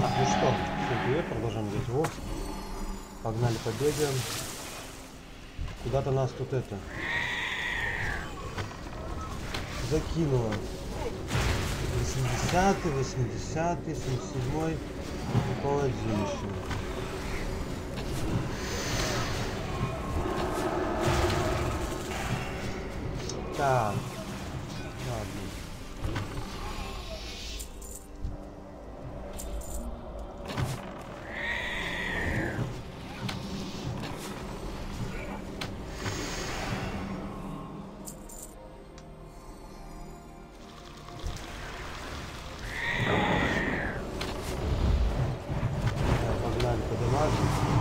Ну что, всем привет, продолжаем играть в WoW. Погнали, побегаем. Куда-то нас тут это закинуло. 80-й, 80-й, 77-й, холодилище. Так, ладно. Погнали подниматься.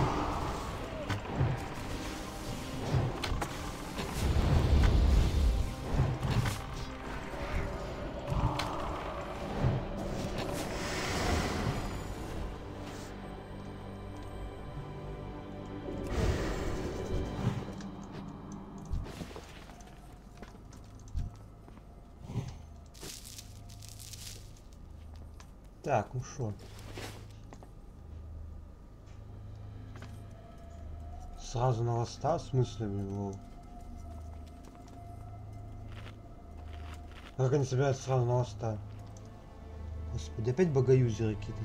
Так, ну шо. Сразу на ласта, в смысле, его? Как они собираются сразу на ласта? Господи, опять богоюзеры какие-то.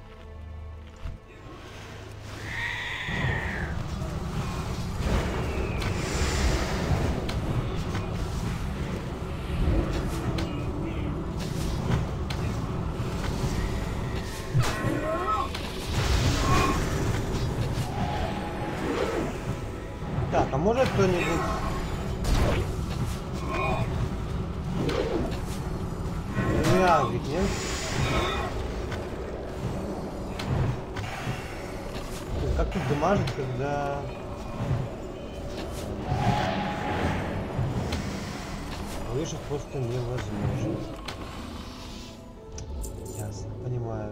Так, а может кто-нибудь... Ведь нет? Как тут дамажит, когда... Выжить просто невозможно. Ясно, понимаю.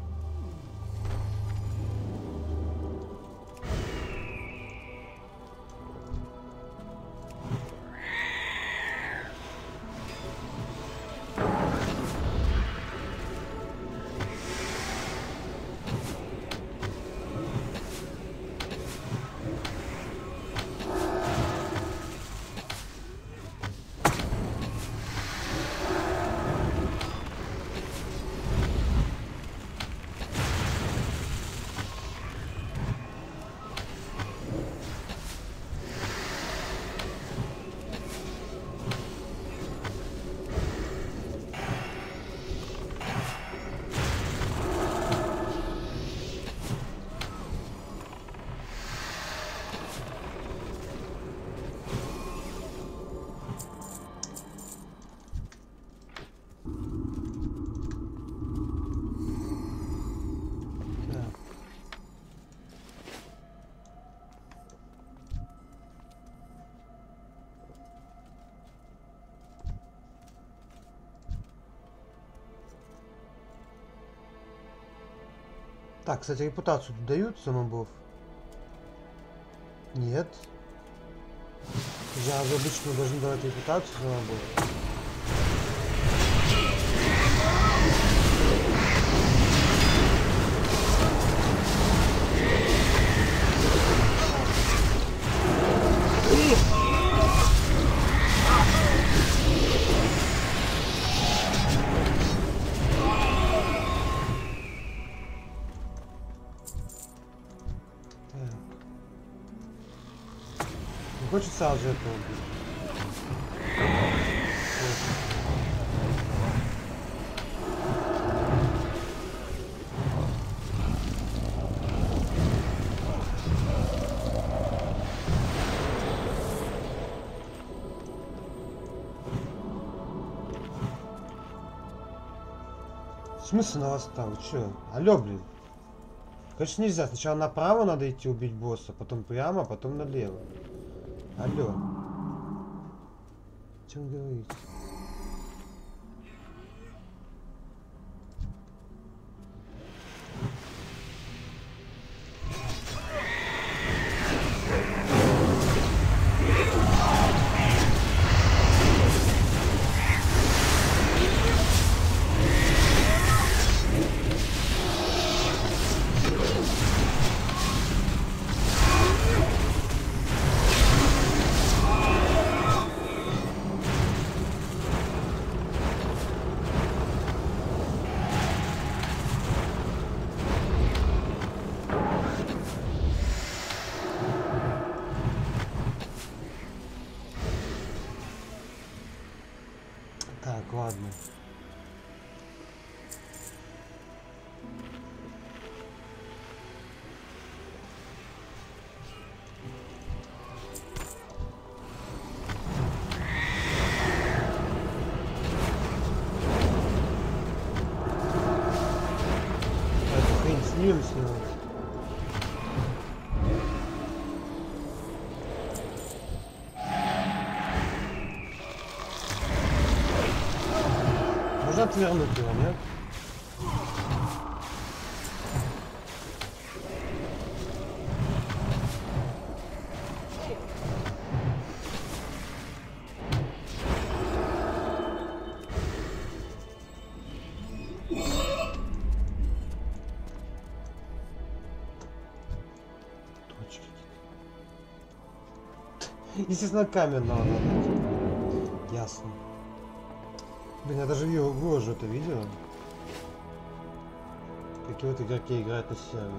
Так, кстати, репутацию тут дают за мобов? Нет. Я же обычно должен давать репутацию за мобов. Хочется сразу же это убить. В смысле на ласта? Вы чё? Алло, блин. Конечно нельзя. Сначала направо надо идти убить босса, потом прямо, потом налево. Алло. О чем говорите? Снимем. Можно отвернуть его, нет? Естественно, каменного надо. Ясно. Блин, я даже уже это видел. Какие вот игроки играют на сервере.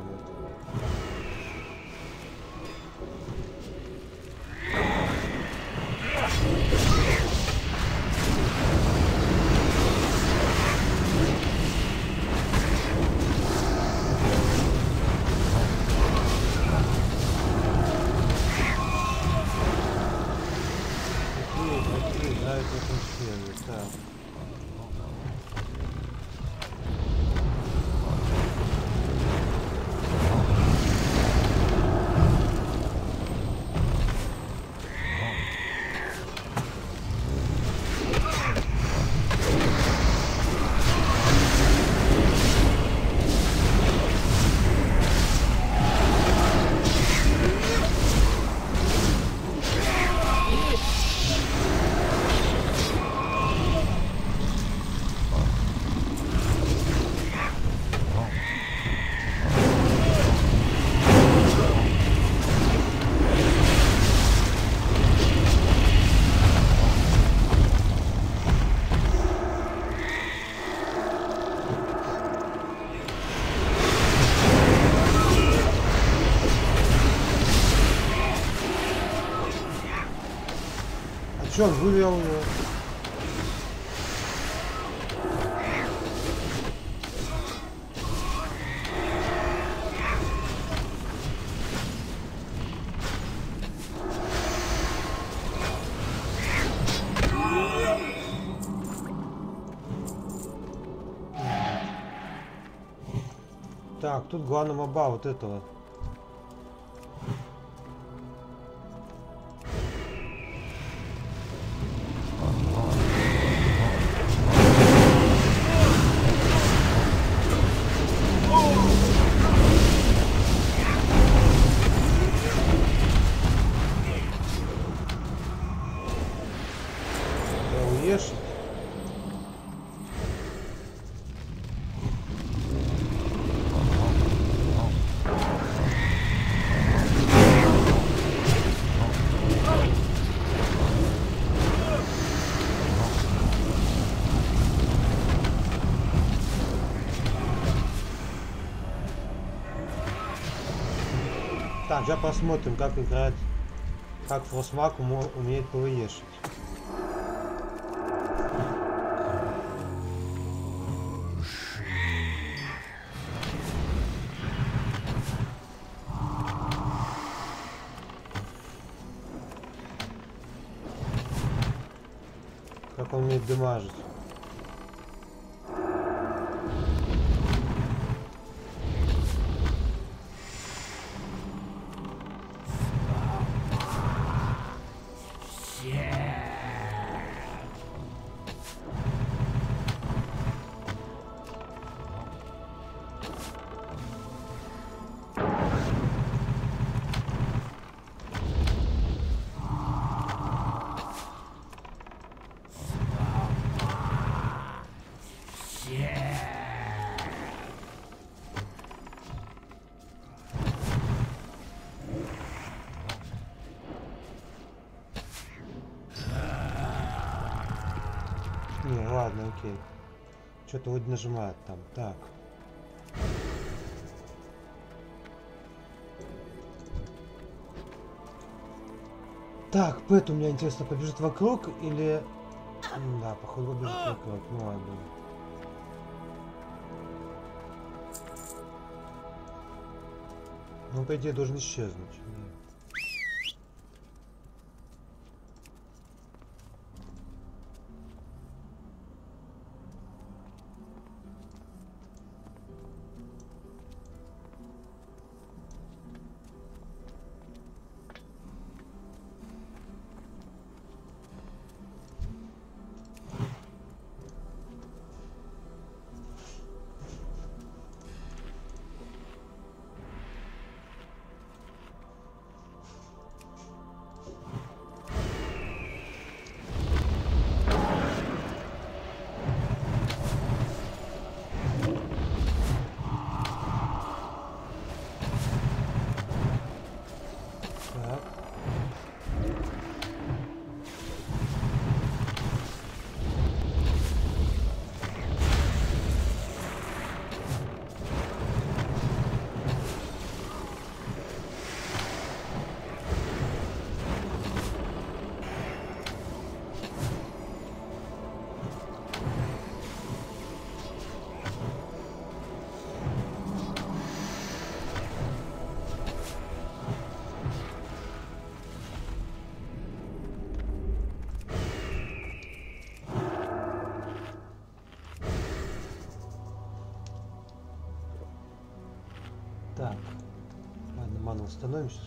Чё, он вывел его? Так, тут главный моба вот этого. Так, сейчас посмотрим, как играть, как Фростмаг умеет ПВЕшить. Как он умеет дамажить. Не, ладно, окей. Что-то вроде нажимает там. Так. Так, Пэт у меня, интересно, побежит вокруг или... Да, походу побежит вокруг. Ну ладно. Ну, по идее, должен исчезнуть. Так. Ладно, ману установим сейчас.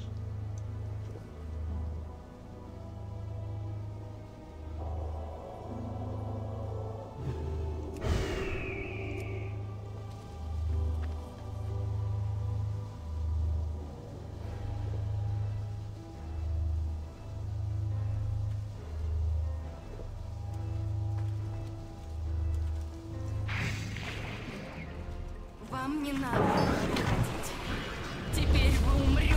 Вам не надо приходить. Теперь вы умрете.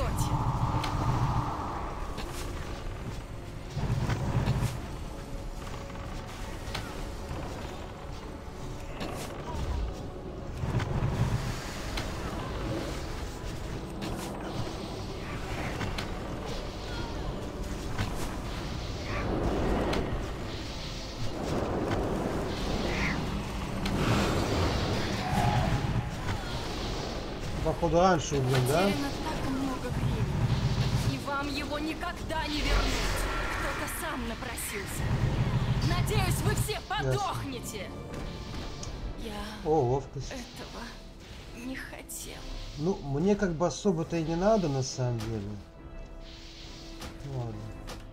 Походу раньше убьем, да? Потеряно так много времени. И вам его никогда не вернуть. Кто-то сам напросился. Надеюсь, вы все подохнете. Я О, ловкость. этого не хотел. Ну, мне как бы особо-то и не надо на самом деле. Ладно.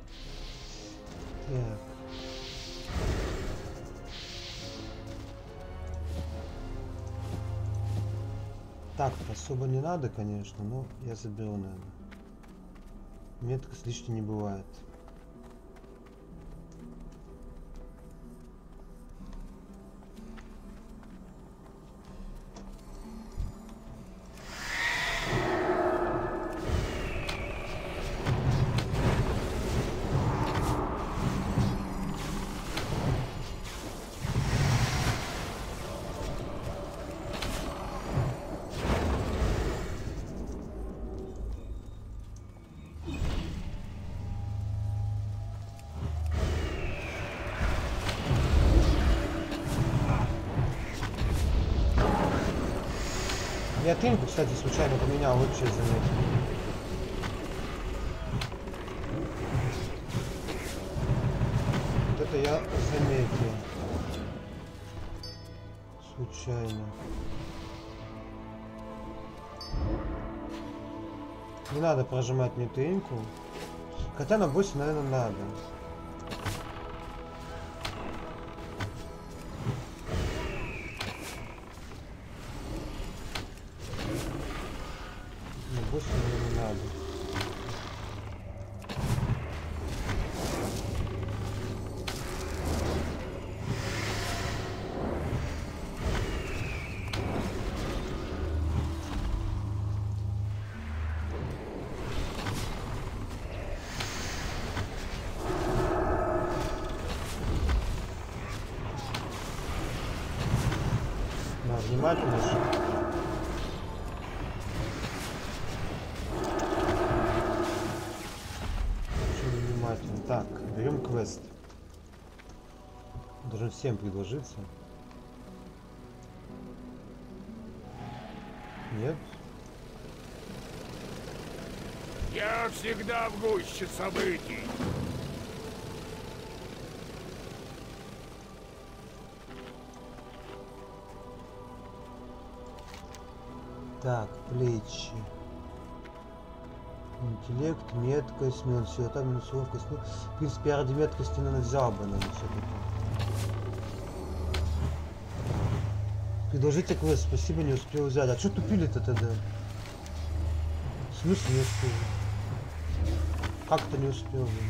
Так. Так-то особо не надо, конечно, но я заберу, наверное. Меткость лишней не бывает. Я тынку, кстати, случайно поменял, вообще заметил. Вот это я заметил. Случайно. Не надо прожимать мне тынку. Хотя на боссе, наверное, надо. Боссе, наверное, надо. Да, внимательно же. Так, берем квест. Должен всем предложиться. Нет? Я всегда в гуще событий. Так, плечи. Интеллект, меткость, минус силота, минус ловкость. Ну, в принципе, я ради меткости, наверное, взял бы, наверное, все-таки. Предложите квест, спасибо, не успел взять. А что тупили-то тогда? В смысле не успел? Как это не успел? Блин?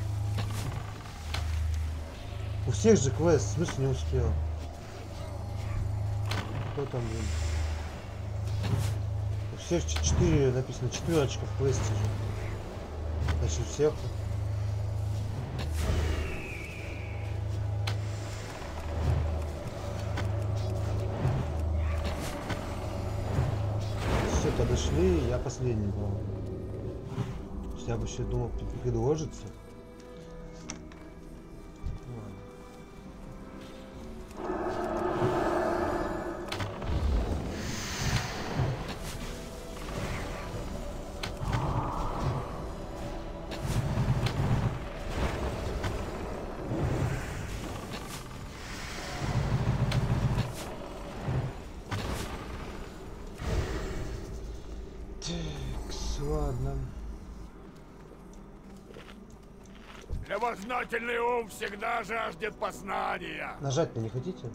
У всех же квест, в смысле не успел? Кто там, блин? У всех 4 написано, четверочка в квесте же. Значит, всех. Все подошли, я последний был. Я бы еще думал предложиться. Так. Ладно. Любознательный ум всегда жаждет познания. Нажать-то не хотите?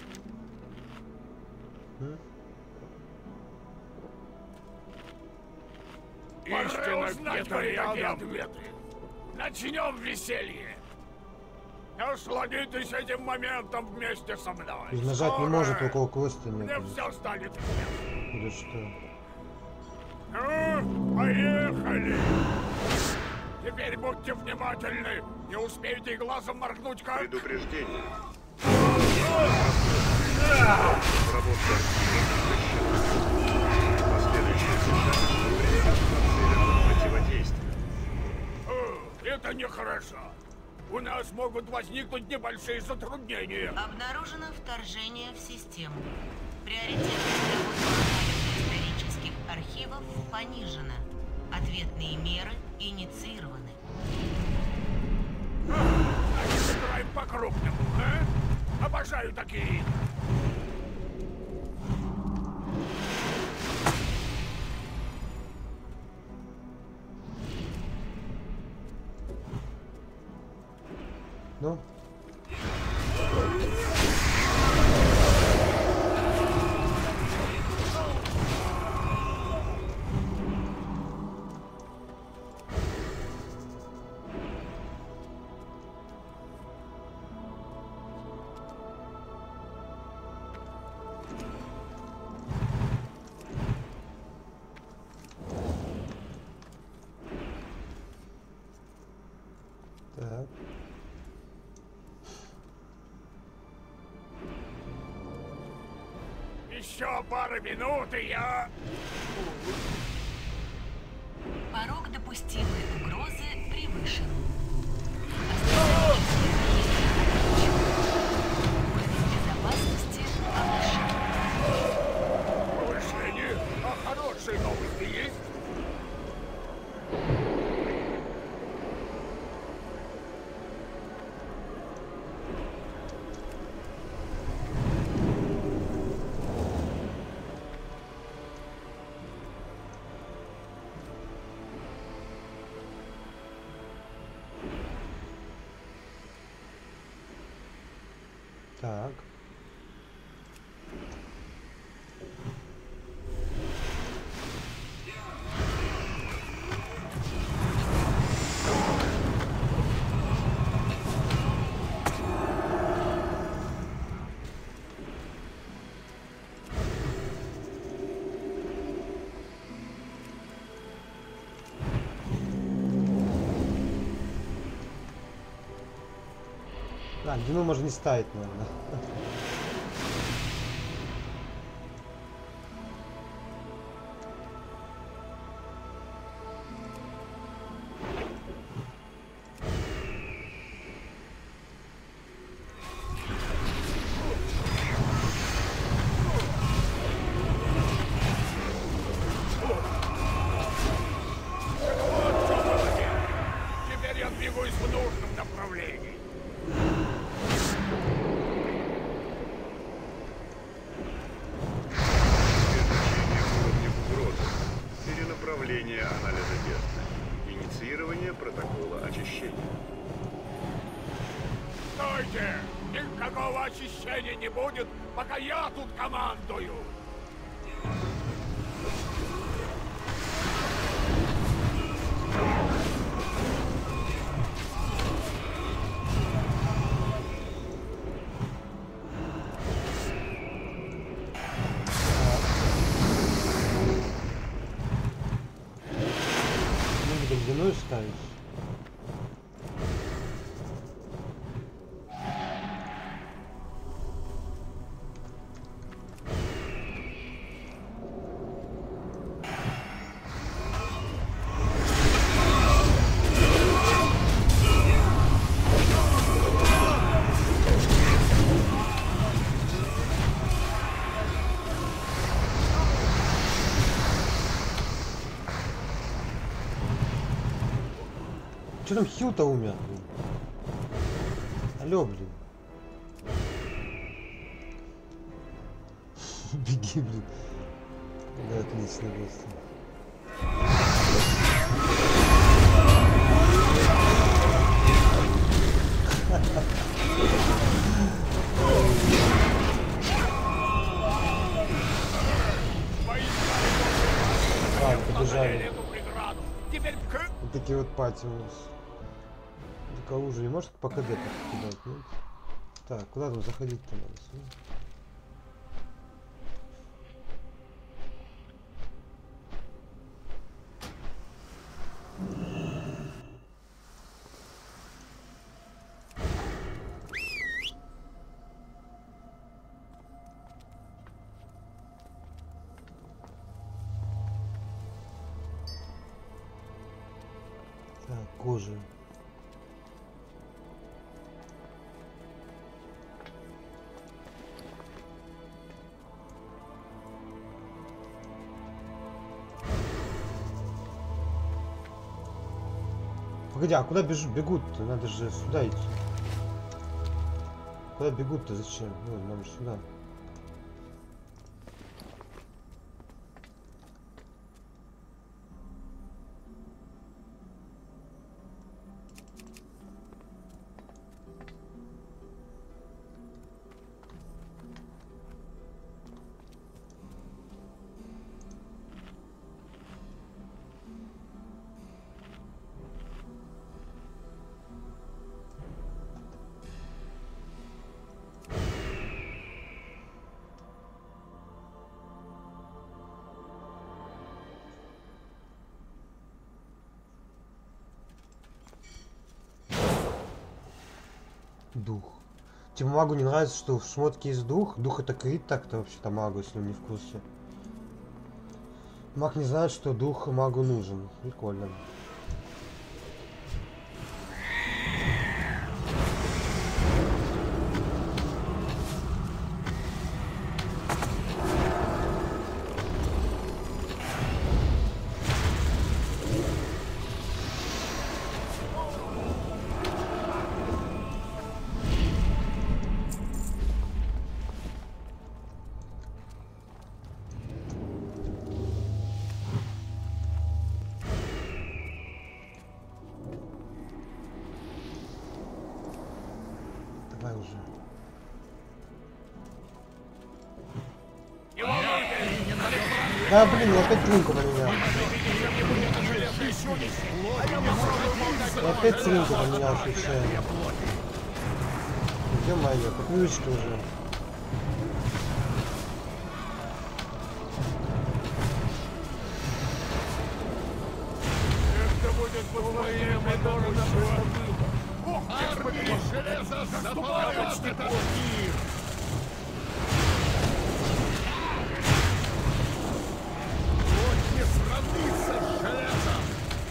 Истина где-то рядом. Начнем веселье. Насладитесь этим моментом вместе со мной. И нажать не может, около квеста Мне нет. все станет. Или что? Ну, поехали. Теперь будьте внимательны. Не успеете и глазом моргнуть, как... Предупреждение. Работа последующие противодействие. Это нехорошо. У нас могут возникнуть небольшие затруднения. Обнаружено вторжение в систему. Приоритетность работы исторических архивов понижена. Ответные меры инициированы. Значит, сыграем по-крупному, а? Обожаю такие игры. Ну? Так. Еще пару минут, и я... Порог допустимой угрозы превышен. Уровень безопасности повышен. Повышение? А хорошие новости есть? Так. А, длину можно не ставить, наверное. Вот что молодец. Теперь я двигаюсь в нужном направлении. Изучение уровня угрозы. Перенаправление анализа бездны. Инициирование протокола очищения. Стойте! Никакого очищения не будет, пока я тут командую. Ну, где длину ставишь? Че там Хью-то умер, блин? Алло, блин. Беги, блин. Да, отлично, просто. Побежали. Эту преграду. Теперь Вот такие вот пати у нас. Так, оружие может по КД кидать, нет? Так, куда там заходить-то надо? Сюда? Так, кожа. Погоди, а куда бегут-то? Надо же сюда идти. Куда бегут-то? Зачем? Ну, нам же сюда. Дух. Типа магу не нравится, что в шмотке есть дух. Дух это крит так-то вообще-то магу, если он не в курсе. Маг не знает, что дух магу нужен. Прикольно. Давай уже. Да, блин, я опять тринку поменял. Я опять тринку поменял случайно. Ё-моё, по привычке уже. это будет позволение Мадонна. Армия железа наступает в такой мир. Вот не сравнится с железом.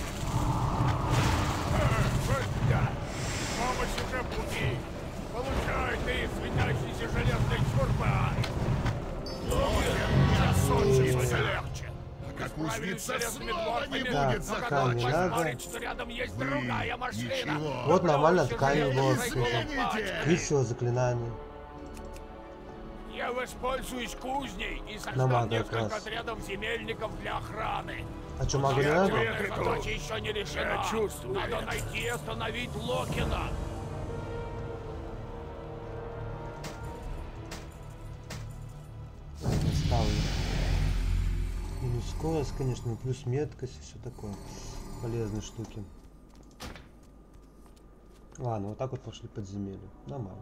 Да. Помощь уже в пути. Получай ты, светящийся железной чурбан. Сейчас солнце легче. Как узница снова не Да, будет ткань не надо. Посмотрит, что рядом есть другая машина. Ничего. Вот нормально ткань была. Извините. Кричило заклинание. Я воспользуюсь кузней и На создам мага несколько как раз. отрядов земельников для охраны. А чё, мага не надо? Главная задача еще не решена. Надо найти и остановить Локина. Ставлю. Минус скорость, конечно, плюс меткость и все такое. Полезные штуки. Ладно, вот так вот пошли подземелья. Нормально.